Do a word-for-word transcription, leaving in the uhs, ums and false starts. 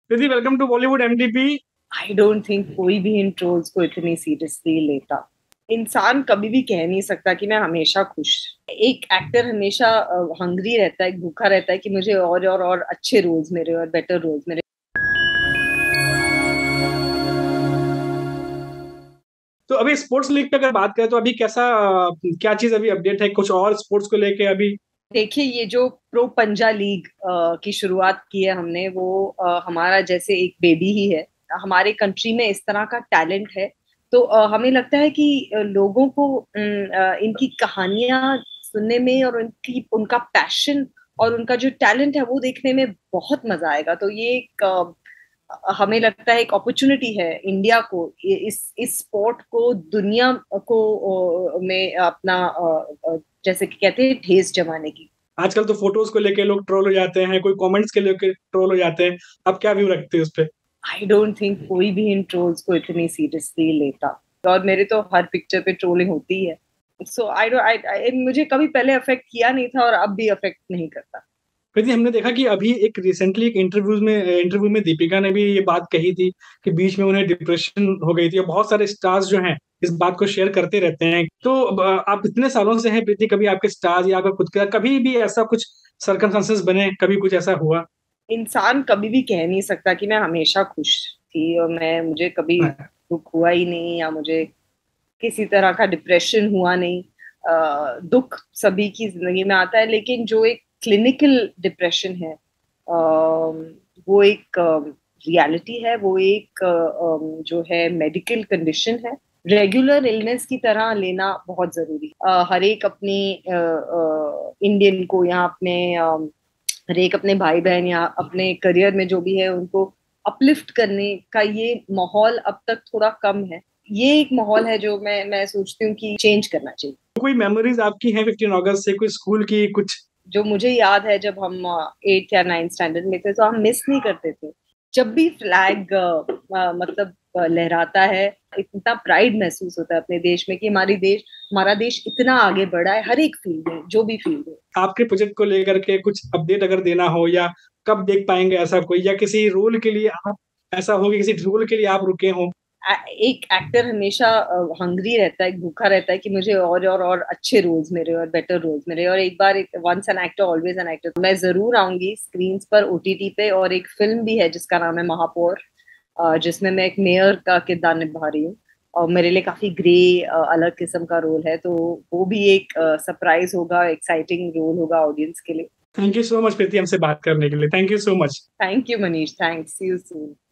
Preeti, welcome to Bollywood MTP. I don't think कोई भी इन trolls को इतनी सीरियसली लेता। इंसान कभी भी कह नहीं सकता कि मैं हमेशा खुश। एक एक्टर हमेशा हंग्री रहता है, भूखा रहता है कि मुझे और और और अच्छे रोल्स मिले और बेटर रोल्स मिले। तो अभी स्पोर्ट्स लीग पे अगर बात करें तो अभी कैसा अ, क्या चीज अभी अपडेट है कुछ और स्पोर्ट्स को लेके अभी? देखिए, ये जो प्रो पंजा लीग अ, की शुरुआत की है हमने, वो अ, हमारा जैसे एक बेबी ही है। हमारे कंट्री में इस तरह का टैलेंट है, तो अ, हमें लगता है कि अ, लोगों को अम, अ, इनकी कहानियां सुनने में और उनकी उनका पैशन और उनका जो टैलेंट है वो देखने में बहुत मजा आएगा। तो ये एक अ, हमें लगता है एक अपॉर्चुनिटी है इंडिया को, ये- इस इस स्पोर्ट को दुनिया को अ, में अपना अ, अ, जैसे कि कहते हैं ठेस जमाने की। आजकल तो फोटोज को लेके लोग ट्रोल हो जाते हैं, कोई कमेंट्स के लेके ट्रोल हो जाते हैं। आप क्या व्यू रखते हैं उस पे? आई डोंट थिंक कोई भी इन ट्रोल्स को इतनी सीरियसली लेता। और मेरे तो हर पिक्चर पे ट्रोलिंग होती है। सो आई डोंट मुझे कभी पहले अफेक्ट किया नहीं था और अब भी अफेक्ट नहीं करता। प्रीति, हमने देखा कि अभी एक रिसेंटली एक इंटरव्यूज में इंटरव्यू में दीपिका ने भी ये बात कही थी कि बीच में उन्हें डिप्रेशन हो गई थी, और बहुत सारे स्टार्स जो हैं इस बात को शेयर करते रहते हैं। तो अ, आप इतने सालों से हैं प्रीति, कभी आपके स्टार्स या आपका खुद का कभी भी ऐसा कुछ सर्कमस्टेंसेस बने, कभी कुछ ऐसा हुआ? इंसान कभी भी कह नहीं सकता कि मैं हमेशा खुश थी और मैं मुझे कभी दुख हुआ ही नहीं या मुझे किसी तरह का डिप्रेशन हुआ नहीं। अ, दुख सभी की जिंदगी में आता है, लेकिन जो एक क्लिनिकल डिप्रेशन है, अ, वो एक रियलिटी है, वो एक अ, अ, जो है मेडिकल कंडीशन है। रेगुलर इलनेस की तरह लेना बहुत जरूरी है। अ, हर एक अपने इंडियन को या अपने अ, हर एक अपने भाई बहन या अपने करियर में जो भी है उनको अपलिफ्ट करने का ये माहौल अब तक थोड़ा कम है। ये एक माहौल है जो मैं मैं सोचती हूँ कि चेंज करना चाहिए। कोई मेमोरीज आपकी हैं फिफ्टीन अगस्त से, कोई स्कूल की कुछ? जो मुझे याद है, जब हम एट्थ या नाइन्थ स्टैंडर्ड में थे तो हम मिस नहीं करते थे। जब भी फ्लैग मतलब अ, लहराता है, इतना प्राइड महसूस होता है अपने देश में कि हमारी देश हमारा देश इतना आगे बढ़ा है हर एक फील्ड में, जो भी फील्ड है। आपके प्रोजेक्ट को लेकर के कुछ अपडेट अगर देना हो, या कब देख पाएंगे ऐसा कोई, या किसी रोल के लिए आप ऐसा हो कि किसी रोल के लिए आप रुके हो? एक एक्टर हमेशा हंग्री रहता है, भूखा रहता है कि मुझे और और और अच्छे रोल्स मिले और बेटर रोल्स मिले। और एक बार, once an actor always an actor, मैं जरूर आऊंगी स्क्रीन पर ओटीटी पे। और एक फिल्म भी है जिसका नाम है महापौर, अ, जिसमें मैं एक मेयर का किरदार निभा रही हूँ। और मेरे लिए काफी ग्रे अलग किस्म का रोल है, तो वो भी एक सरप्राइज होगा, एक्साइटिंग रोल होगा ऑडियंस के लिए। Thank you so much Preeti, हमसे बात करने के लिए। Thank you so much. Thank you Manish, thanks, see you soon.